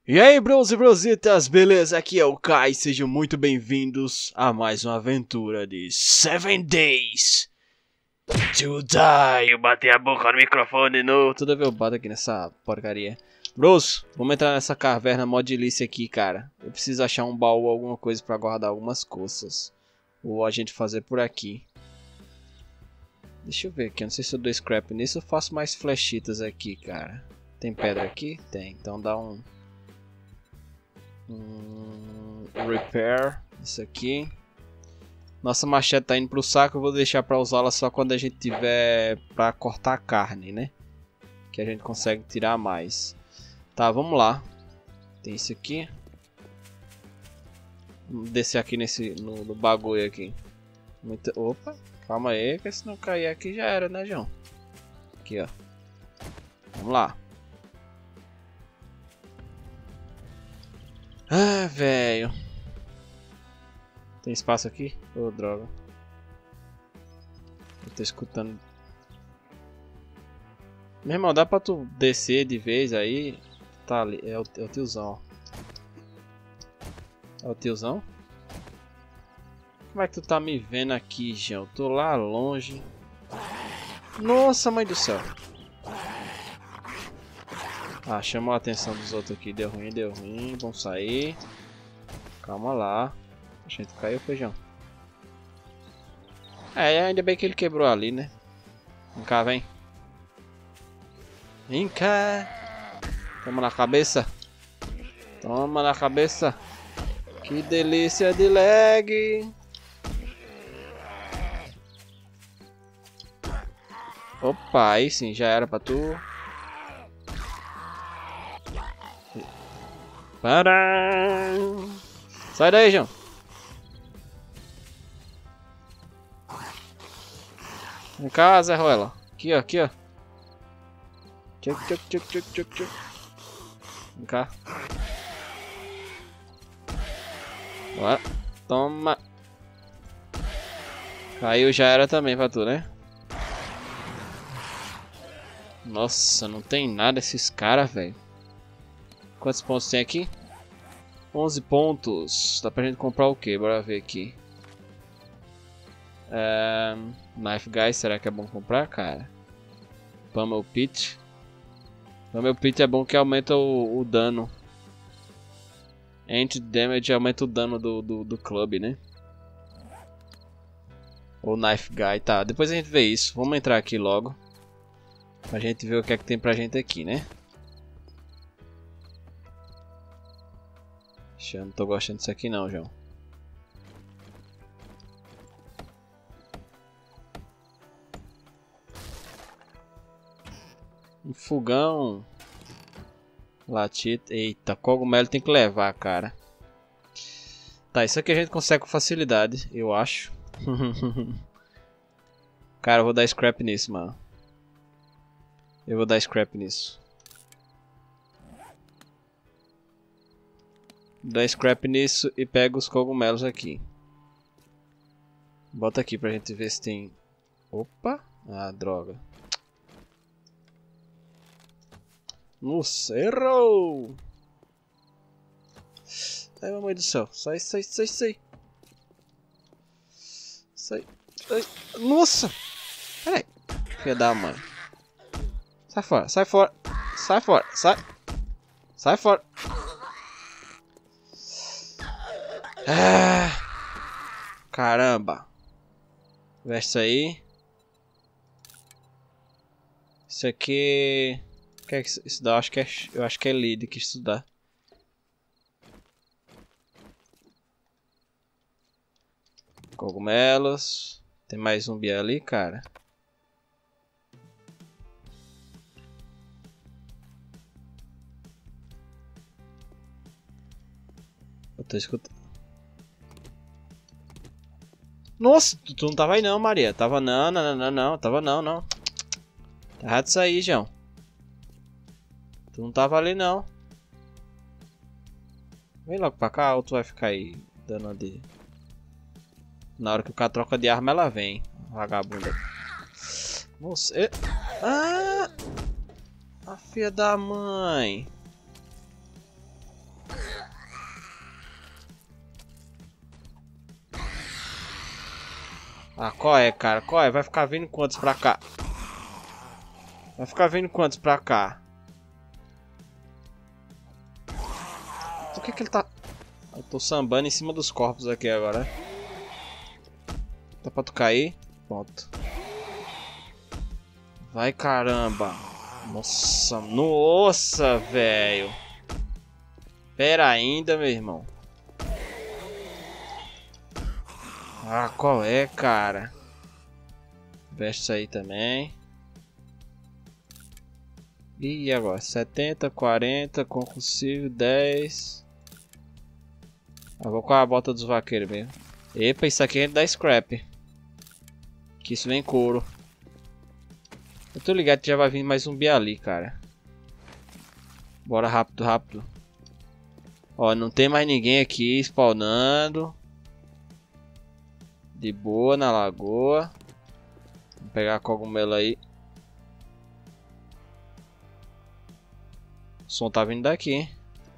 E aí, bros e brositas, beleza? Aqui é o Kai, sejam muito bem-vindos a mais uma aventura de 7 Days to Die. Eu bati a boca no microfone no... Toda vez eu bato aqui nessa porcaria. Bros, vamos entrar nessa caverna modilice aqui, cara. Eu preciso achar um baú ou alguma coisa pra guardar algumas coisas. Ou a gente fazer por aqui. Deixa eu ver aqui, eu não sei se eu dou scrap nisso ou faço mais flechitas aqui, cara. Tem pedra aqui? Tem, então dá um repair, isso aqui. Nossa machete tá indo pro saco, eu vou deixar pra usá-la só quando a gente tiver pra cortar carne, né? Que a gente consegue tirar mais. Tá, vamos lá. Tem isso aqui. Vamos descer aqui no bagulho aqui. Opa, calma aí, que se não cair aqui já era, né, João? Aqui, ó. Vamos lá. Ah, velho. Tem espaço aqui? Ô, droga. Eu tô escutando. Meu irmão, dá pra tu descer de vez aí? Tá ali, é o tiozão. É o tiozão? Como é que tu tá me vendo aqui, João? Tô lá longe. Nossa, mãe do céu. Ah, chamou a atenção dos outros aqui. Deu ruim. Vamos sair. Calma lá. A gente caiu, feijão. É, ainda bem que ele quebrou ali, né? Vem cá, vem. Vem cá. Toma na cabeça. Toma na cabeça. Que delícia de lag. Opa, aí sim, já era pra tu. Para! Sai daí, João. Vem cá, Zé Ruela. Aqui, ó, aqui, ó. Tchuc. Vem cá. Bora. Toma. Caiu, já era também pra tu, né? Nossa, não tem nada esses caras, velho. Quantos pontos tem aqui? 11 pontos. Dá pra gente comprar o que? Bora ver aqui. Knife Guy, será que é bom comprar, cara? Pummel Pit. Pummel Pit é bom que aumenta o dano. Anti-damage aumenta o dano do clube, né? Ou Knife Guy, tá. Depois a gente vê isso. Vamos entrar aqui logo. Pra gente ver o que é que tem pra gente aqui, né? Eu não tô gostando disso aqui não, João. Um fogão. Latita. Eita, cogumelo tem que levar, cara. Tá, isso aqui a gente consegue com facilidade, eu acho. Cara, eu vou dar scrap nisso, mano. Eu vou dar scrap nisso. Dá scrap nisso e pega os cogumelos aqui. Bota aqui pra gente ver se tem... Opa! Ah, droga. Nossa, errou! Ai, mamãe do céu. Sai. Sai. Ai. Nossa! Peraí. Filha da mãe. Sai fora. Sai fora. Ah, caramba. Veste isso aí. Isso aqui... O que é isso dá? Eu acho que é lead que isso dá. Cogumelos. Tem mais zumbi ali, cara. Eu tô escutando. Nossa, tu não tava aí não, Maria. Tava não. Tava não. Tá errado isso aí, João. Tu não tava ali não. Vem logo pra cá ou tu vai ficar aí dando de... Na hora que o cara troca de arma ela vem. Vagabunda. Nossa, a filha da mãe. Ah, qual é, cara? Qual é? Vai ficar vindo quantos pra cá? Vai ficar vindo quantos pra cá? Por que que ele tá... Eu tô sambando em cima dos corpos aqui agora. Dá pra tu cair? Pronto. Vai, caramba. Nossa, nossa, velho. Pera ainda, meu irmão. Ah, qual é, cara? Veste isso aí também. E agora? 70, 40, concursivo, 10. Ah, vou com a bota dos vaqueiros mesmo. Epa, isso aqui a gente dá scrap. Que isso vem couro. Eu tô ligado que já vai vir mais um zumbi ali, cara. Bora rápido, rápido. Ó, não tem mais ninguém aqui spawnando. De boa na lagoa. Vou pegar cogumelo aí. O som tá vindo daqui, hein?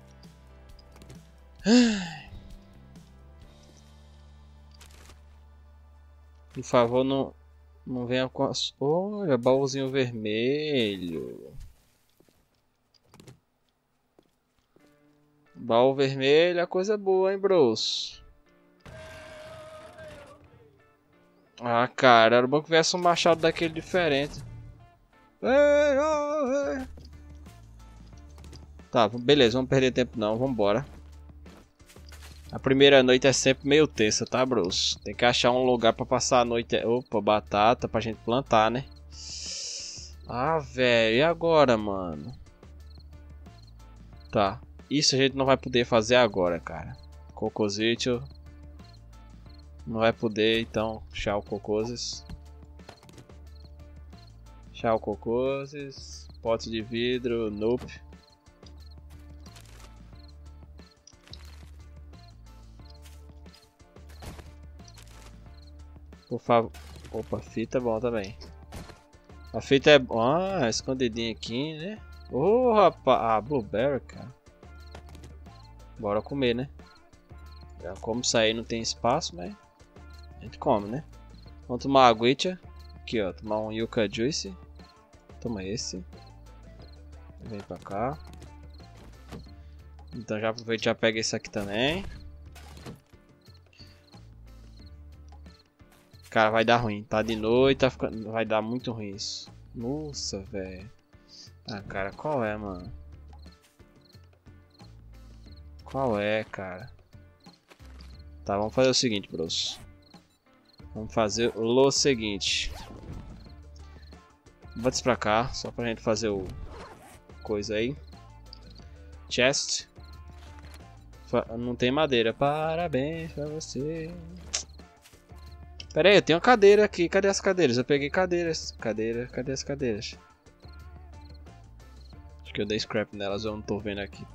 Por favor, não venha com as... Olha, baúzinho vermelho. Baú vermelho é coisa boa, hein, bros? Ah, cara, era bom que viesse um machado daquele diferente. Tá, beleza, vamos perder tempo não, vambora. A primeira noite é sempre meio tensa, tá, bros? Tem que achar um lugar pra passar a noite. Opa, batata pra gente plantar, né? Ah, velho, e agora, mano? Tá, isso a gente não vai poder fazer agora, cara. Cocosito. Não vai poder, então, tchau, cocôs. Tchau, cocôs. Pote de vidro, nope. Por favor. Opa, fita é bom também. A fita é... Ah, escondidinha aqui, né? Ô, rapaz. Ah, blueberry, cara. Bora comer, né? Já como sair não tem espaço, mas... A gente come, né? Vamos tomar uma aguinha. Aqui, ó. Tomar um Yucca Juice. Toma esse. Vem pra cá. Então já aproveita e já pega esse aqui também. Cara, vai dar ruim. Tá de noite, tá ficando... vai dar muito ruim isso. Nossa, velho. Ah, cara, qual é, mano? Qual é, cara? Tá, vamos fazer o seguinte, bros. Vamos fazer o seguinte. Bota isso pra cá, só pra gente fazer o... coisa aí. Chest. Não tem madeira. Parabéns pra você. Pera aí, eu tenho uma cadeira aqui. Cadê as cadeiras? Eu peguei cadeiras. Cadê as cadeiras? Acho que eu dei scrap nelas, eu não tô vendo aqui.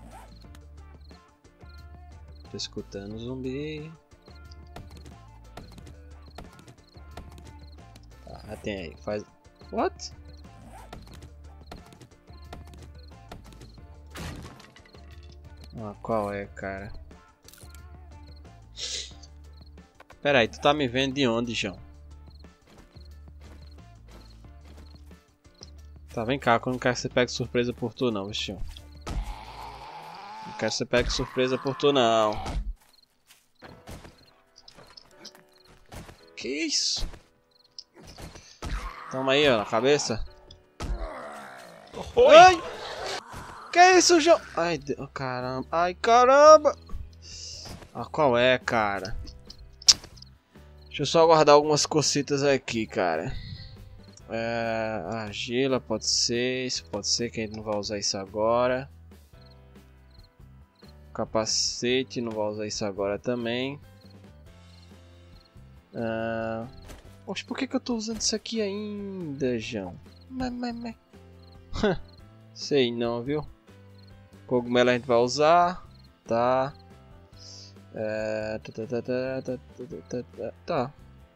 Tô escutando zumbi. Tá, tem aí. Faz... What? Ah, qual é, cara? Pera aí, tu tá me vendo de onde, João? Tá, vem cá, eu não quero que você pegue surpresa por tu não, bichão. Não quero que você pegue surpresa por tu não. Que isso? Toma aí, ó, na cabeça. Oi! Ai! Que isso, João? Ai, caramba. Ai, caramba. Ah, qual é, cara? Deixa eu só guardar algumas cocitas aqui, cara. Argila pode ser. Isso pode ser que a gente não vai usar isso agora. Capacete, não vai usar isso agora também. Poxa, por que eu tô usando isso aqui ainda, João? Sei não, viu? Cogumelo a gente vai usar. Tá. Tá.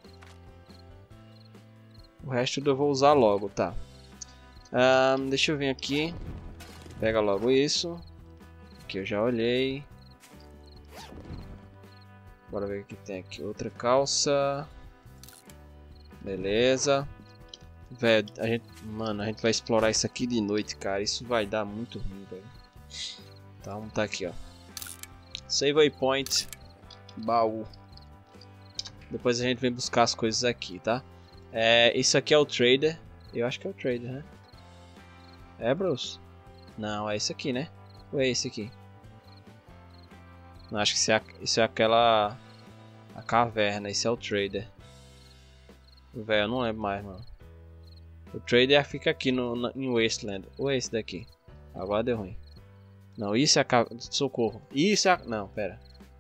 O resto eu vou usar logo, tá. Deixa eu vir aqui. Pega logo isso. Aqui eu já olhei. Bora ver o que tem aqui. Outra calça. Beleza. Velho, mano, a gente vai explorar isso aqui de noite, cara. Isso vai dar muito ruim, velho. Tá, vamos tá aqui, ó. Save waypoint. Baú. Depois a gente vem buscar as coisas aqui, tá? Isso aqui é o trader. Eu acho que é o trader, né? É, bros? Não, é esse aqui, né? Ou é esse aqui? Não, acho que isso é aquela... A caverna. Esse é o trader. Velho, eu não lembro mais, mano. O trader fica aqui em Wasteland. Ou é esse daqui? Agora deu ruim. Não, isso é a caverna... Socorro. Isso é a... Não, pera.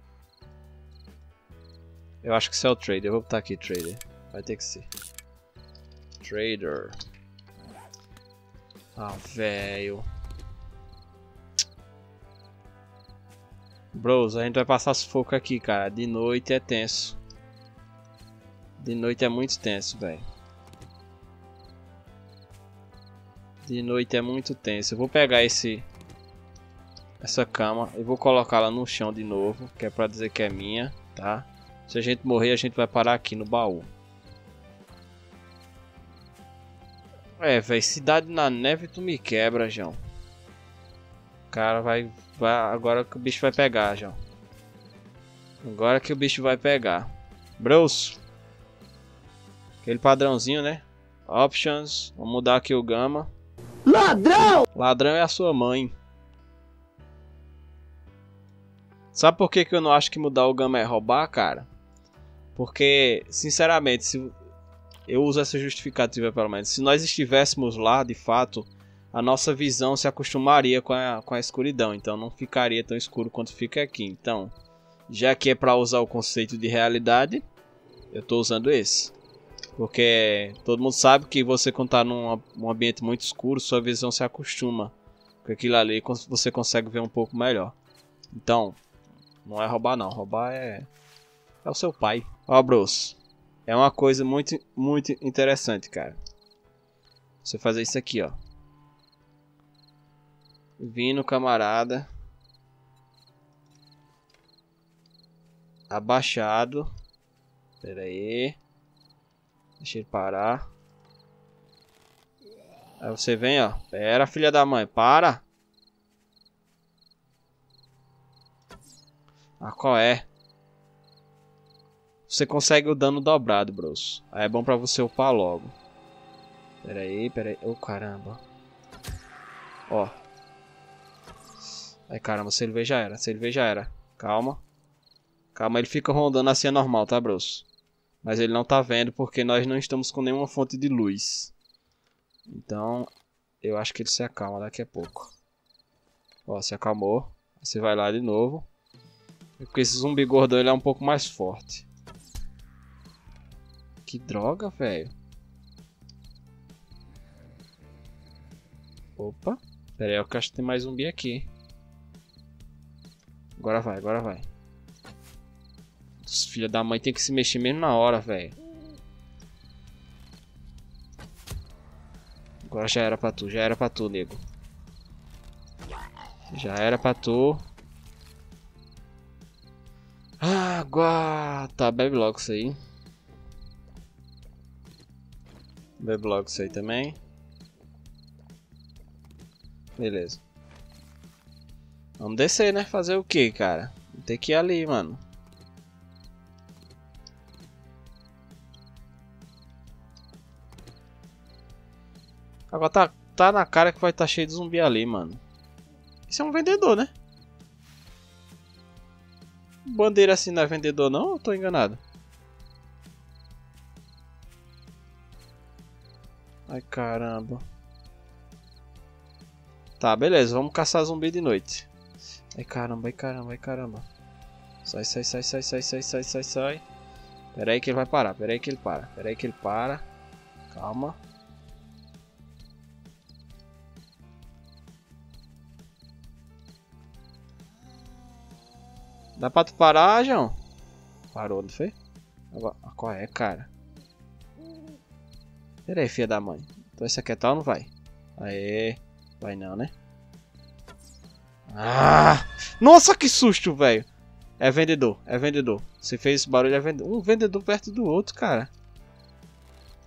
Eu acho que isso é o trader. Eu vou botar aqui trader. Vai ter que ser. Trader. Ah, velho. Bros, a gente vai passar sufoco aqui, cara. De noite é tenso. De noite é muito tenso, velho. De noite é muito tenso. Eu vou pegar essa cama e vou colocá-la no chão de novo, que é pra dizer que é minha, tá? Se a gente morrer, a gente vai parar aqui no baú. Velho, cidade na neve tu me quebra, João. O cara vai... Agora que o bicho vai pegar, João. Agora que o bicho vai pegar. Bros. Aquele padrãozinho, né? Options. Vamos mudar aqui o gama. Ladrão! Ladrão é a sua mãe. Sabe por que eu não acho que mudar o gama é roubar, cara? Porque, sinceramente, se eu uso essa justificativa pelo menos. Se nós estivéssemos lá, de fato, a nossa visão se acostumaria com a escuridão. Então não ficaria tão escuro quanto fica aqui. Então, já que é para usar o conceito de realidade, eu estou usando esse. Porque todo mundo sabe que você, quando está num ambiente muito escuro, sua visão se acostuma com aquilo ali e você consegue ver um pouco melhor. Então, não é roubar não. Roubar é o seu pai. Ó, bros. É uma coisa muito, muito interessante, cara. Você fazer isso aqui, ó. Vindo, camarada. Abaixado. Pera aí. Deixa ele parar. Aí você vem, ó. Pera, filha da mãe. Para. Ah, qual é? Você consegue o dano dobrado, bros. Aí é bom pra você upar logo. Pera aí. Oh, caramba. Ó. Ai, caramba. Se ele ver, já era. Calma. Calma, ele fica rondando assim, é normal, tá, bros? Mas ele não tá vendo porque nós não estamos com nenhuma fonte de luz. Então, eu acho que ele se acalma daqui a pouco. Ó, se acalmou. Você vai lá de novo. Porque esse zumbi gordão, ele é um pouco mais forte. Que droga, velho. Opa. Pera aí, eu acho que tem mais zumbi aqui. Agora vai. Os filha da mãe tem que se mexer mesmo na hora, velho. Agora já era pra tu, nego. Já era pra tu. Água! Tá, bebe logo isso aí. Bebe logo isso aí também. Beleza. Vamos descer, né? Fazer o que, cara? Tem que ir ali, mano. Agora tá na cara que vai estar cheio de zumbi ali, mano. Isso é um vendedor, né? Bandeira assim não é vendedor não? Ou tô enganado? Ai, caramba. Tá, beleza. Vamos caçar zumbi de noite. Ai, caramba. Sai. Pera aí que ele vai parar. Pera aí que ele para. Calma. Dá pra tu parar, João? Parou, não foi? Agora, qual é, cara? Pera aí, filha da mãe. Então esse aqui é tal, não vai? Aê. Vai não, né? Ah! Nossa, que susto, velho. É vendedor. Você fez esse barulho, é vendedor. Um vendedor perto do outro, cara.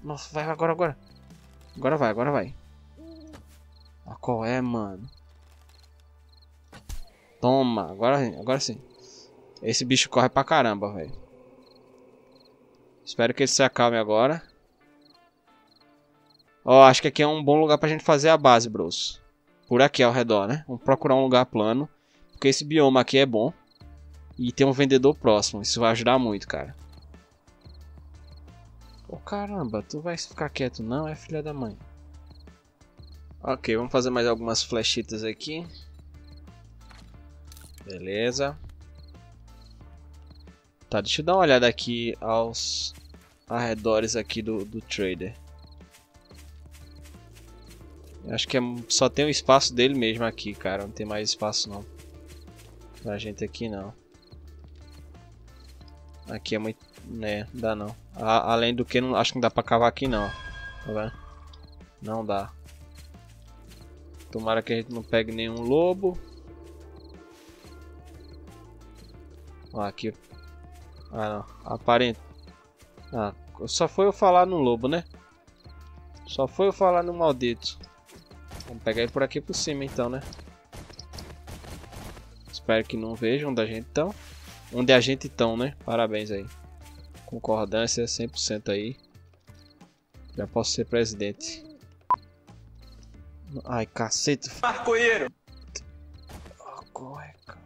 Nossa, vai agora, agora. Agora vai, agora vai. Ah, qual é, mano? Toma, agora sim. Esse bicho corre pra caramba, velho. Espero que ele se acalme agora. Ó, acho que aqui é um bom lugar pra gente fazer a base, bros. Por aqui ao redor, né? Vamos procurar um lugar plano. Porque esse bioma aqui é bom. E tem um vendedor próximo. Isso vai ajudar muito, cara. Ô, caramba, tu vai ficar quieto não, é filha da mãe. Ok, vamos fazer mais algumas flechitas aqui. Beleza. Tá, deixa eu dar uma olhada aqui aos arredores aqui do trader. Acho que só tem o espaço dele mesmo aqui, cara. Não tem mais espaço não. Pra gente aqui não. Aqui é muito... né, não dá não. Além do que, acho que não dá pra cavar aqui não. Tá vendo? Não dá. Tomara que a gente não pegue nenhum lobo. Ó, aqui. Ah, não. Aparente. Ah, só foi eu falar no lobo, né? Só foi eu falar no maldito. Vamos pegar ele por aqui por cima então, né? Espero que não vejam onde a gente estão. Onde a gente estão, né? Parabéns aí. Concordância 100% aí. Já posso ser presidente. Ai, cacete. Marcoeiro. Oh, corre, cara.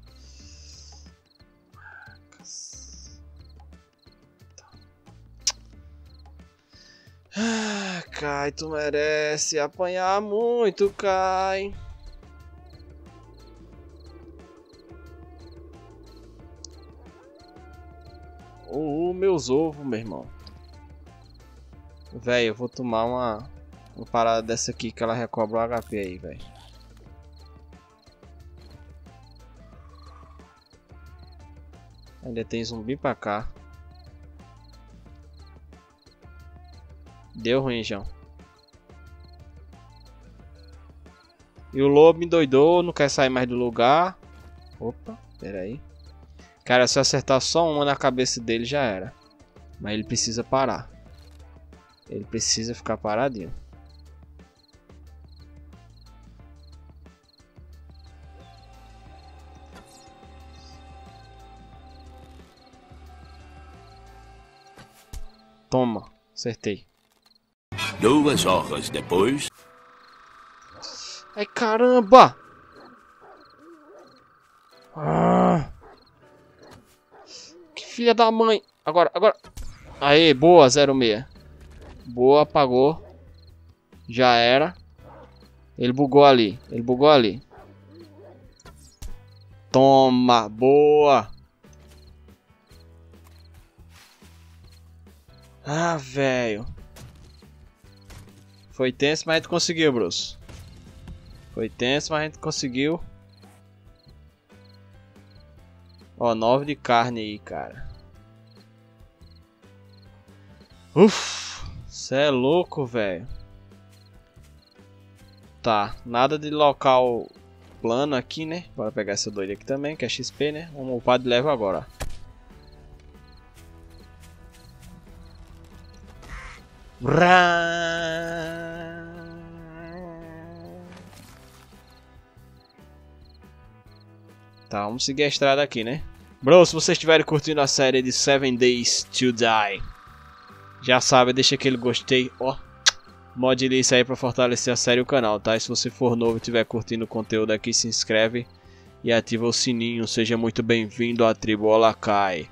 Ah, Kai, tu merece apanhar muito, Kai. Meus ovos, meu irmão. Véi, eu vou tomar uma parada dessa aqui que ela recobra o HP aí, velho. Ainda tem zumbi pra cá. Deu ruim, João. E o lobo me doidou, não quer sair mais do lugar. Opa, pera aí. Cara, se eu acertar só uma na cabeça dele já era. Mas ele precisa parar. Ele precisa ficar paradinho. Toma, acertei. 2 horas depois. Ai, caramba! Ah, que filha da mãe! Agora. Aê, boa, 06. Boa, apagou. Já era. Ele bugou ali. Toma, boa. Ah, velho. Foi tenso, mas a gente conseguiu, Bruce. Foi tenso, mas a gente conseguiu. Ó, 9 de carne aí, cara. Uff, cê é louco, velho. Tá, nada de local plano aqui, né? Bora pegar essa doida aqui também, que é XP, né? Vamos upar de level agora. Tá, vamos seguir a estrada aqui, né? Bro, se vocês estiverem curtindo a série de 7 Days to Die, já sabe, deixa aquele gostei, ó. Mod isso aí pra fortalecer a série e o canal, tá? E se você for novo e estiver curtindo o conteúdo aqui, se inscreve e ativa o sininho. Seja muito bem-vindo à tribo Olakai.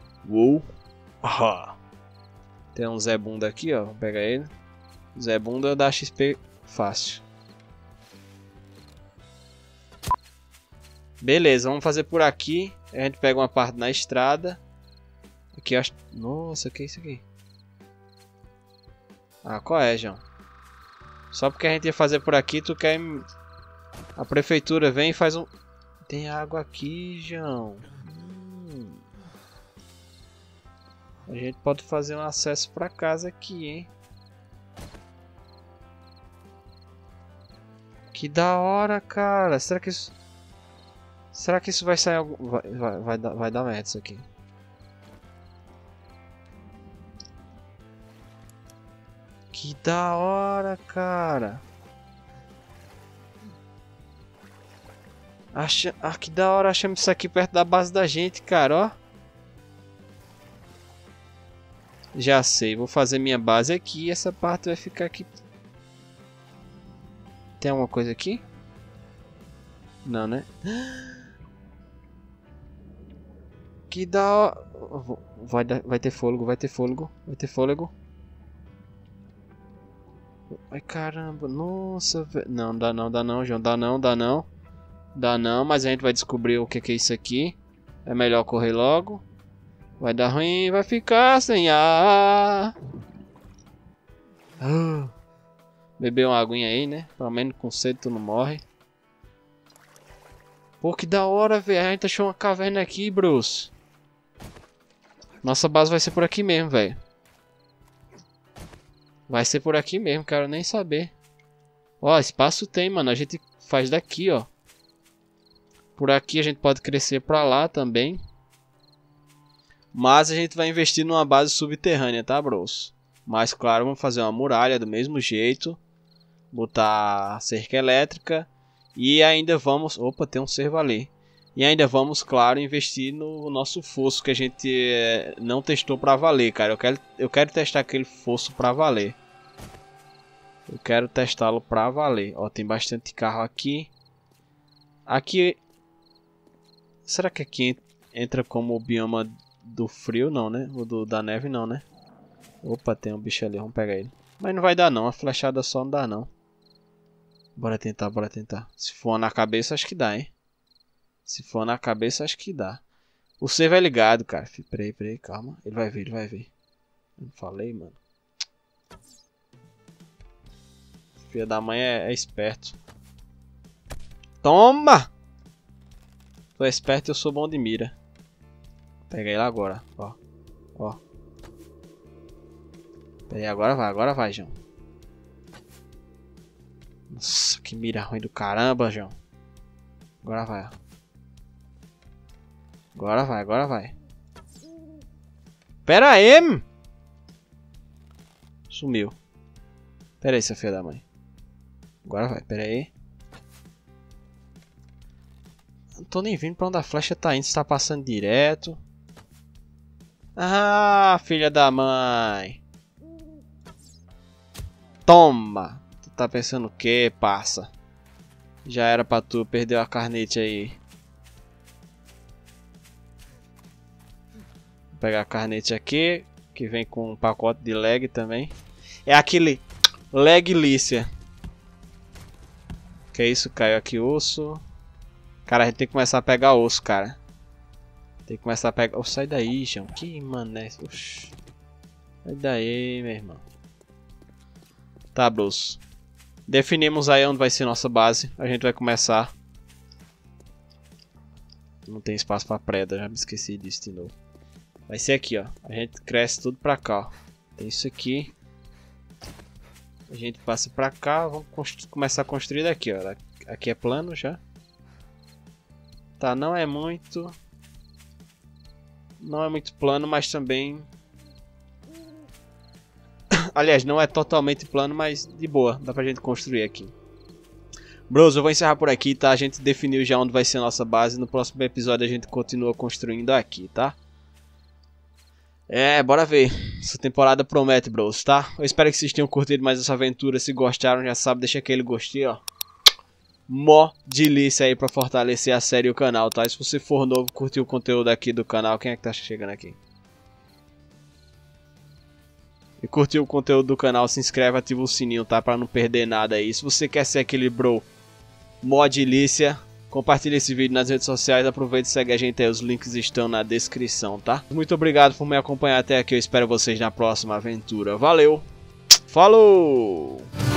Tem um Zé Bunda aqui, ó. Vou pegar ele. Zé Bunda dá XP fácil. Beleza, vamos fazer por aqui. A gente pega uma parte na estrada. Aqui eu acho... Nossa, que é isso aqui? Ah, qual é, João? Só porque a gente ia fazer por aqui, tu quer... A prefeitura vem e faz um... Tem água aqui, João. A gente pode fazer um acesso pra casa aqui, hein? Que da hora, cara. Será que isso vai sair algum... Vai dar merda isso aqui. Que da hora, cara. Que da hora, achamos isso aqui perto da base da gente, cara, ó. Já sei, vou fazer minha base aqui e essa parte vai ficar aqui. Tem alguma coisa aqui? Não, né? Que da hora. Vai ter fôlego, vai ter fôlego, vai ter fôlego. Ai, caramba, nossa, velho. Não, dá não, João, dá não. Dá não, mas a gente vai descobrir o que é isso aqui. É melhor correr logo. Vai dar ruim, vai ficar sem ar. Beber uma aguinha aí, né? Pelo menos com sede tu não morre. Pô, que da hora, velho. A gente achou uma caverna aqui, bros. Nossa base vai ser por aqui mesmo, velho. Vai ser por aqui mesmo, quero nem saber. Ó, espaço tem, mano. A gente faz daqui, ó. Por aqui a gente pode crescer pra lá também. Mas a gente vai investir numa base subterrânea, tá, bros? Mas claro, vamos fazer uma muralha do mesmo jeito. Botar cerca elétrica. E ainda vamos... Opa, tem um cervo ali. E ainda vamos, claro, investir no nosso fosso que a gente não testou pra valer, cara. Eu quero testar aquele fosso pra valer. Eu quero testá-lo pra valer. Ó, tem bastante carro aqui. Aqui... Será que aqui entra como o bioma do frio? Não, né? O da neve não, né? Opa, tem um bicho ali. Vamos pegar ele. Mas não vai dar não. A flechada só não dá não. Bora tentar, bora tentar. Se for na cabeça, acho que dá, hein? Se for na cabeça, acho que dá. O cervo é ligado, cara. Peraí, calma. Ele vai vir, ele vai vir. Não falei, mano. Filho da mãe é esperto. Toma! Tu é esperto e eu sou bom de mira. Pega ele agora, ó. Ó. Peraí, agora vai, João. Nossa, que mira ruim do caramba, João. Agora vai, ó. Agora vai. Pera aí! Sumiu. Pera aí, seu filho da mãe. Agora vai, pera aí. Não tô nem vendo pra onde a flecha tá indo. Se tá passando direto. Ah, filha da mãe. Toma. Tu tá pensando o que, passa? Já era pra tu. Perdeu a carnete aí. Vou pegar a carnete aqui. Que vem com um pacote de leg também. É aquele leg lícia. Que é isso? Caiu aqui osso. Cara, a gente tem que começar a pegar osso, cara. Tem que começar a pegar... Oh, sai daí, João. Que mané. Oxi. Sai daí, meu irmão. Tá, bros. Definimos aí onde vai ser nossa base. A gente vai começar. Não tem espaço pra preda. Já me esqueci disso de novo. Vai ser aqui, ó. A gente cresce tudo pra cá, ó. Tem isso aqui. A gente passa pra cá. Vamos começar a construir daqui, ó. Aqui é plano já. Tá, não é muito plano, mas também... Aliás, não é totalmente plano, mas de boa. Dá pra gente construir aqui. Bros, eu vou encerrar por aqui, tá? A gente definiu já onde vai ser a nossa base. No próximo episódio a gente continua construindo aqui, tá? Bora ver. Essa temporada promete, bros, tá? Eu espero que vocês tenham curtido mais essa aventura. Se gostaram, já sabe, deixa aquele gostei, ó. Mó delícia aí pra fortalecer a série e o canal, tá? E se você for novo, curtiu o conteúdo aqui do canal, quem é que tá chegando aqui? E curtiu o conteúdo do canal, se inscreve, ativa o sininho, tá? Pra não perder nada aí. Se você quer ser aquele bro mó delícia, compartilha esse vídeo nas redes sociais, aproveita e segue a gente aí, os links estão na descrição, tá? Muito obrigado por me acompanhar até aqui, eu espero vocês na próxima aventura. Valeu! Falou!